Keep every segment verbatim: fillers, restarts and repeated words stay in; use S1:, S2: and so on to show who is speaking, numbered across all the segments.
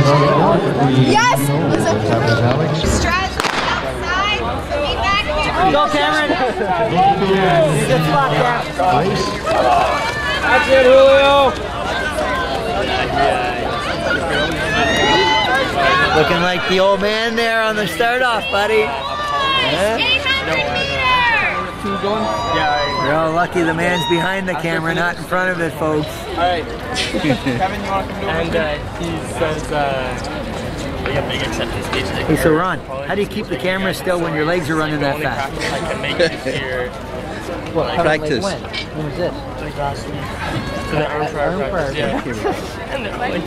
S1: Yes! Strategy outside. Be back here.
S2: Go, Cameron. Good spot, Cam.
S3: That's it, Julio.
S2: Looking like the old man there on the start off, buddy. Yeah. You're all lucky the man's behind the camera, not in front of it, folks.
S3: Alright. Kevin, you want to come over? And uh, he says, uh, we have big acceptance speech.
S2: Hey, so Ron, how do you keep the camera still when your legs are running that fast?
S3: I can make it here.
S2: What,
S4: practice?
S2: When? When was this?
S3: Like last week. So the arm prior practice. Yeah. And they're like,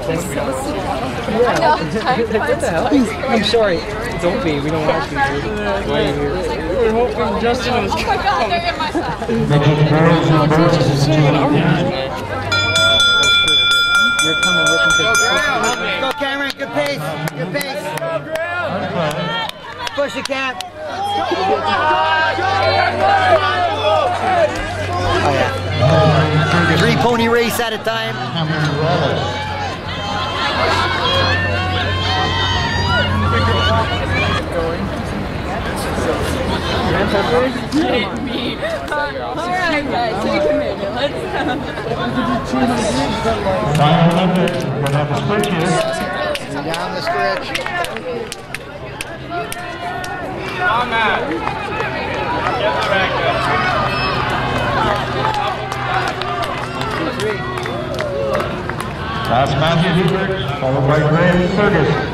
S2: What the hell? I'm sorry. Don't be. We don't want you to. Why are you here?
S3: We're hoping Justin was.
S1: Oh my God, they're in my side.
S2: You're coming with me. Go, Cameron. Good pace. Good pace. Push it, Cam. Oh, yeah. Three pony race at a time.
S1: Alright guys, take a minute. Let's
S2: Down the stretch.
S3: On that. Get the back
S5: That's Matthew Hubert, followed by Graham Ferguson.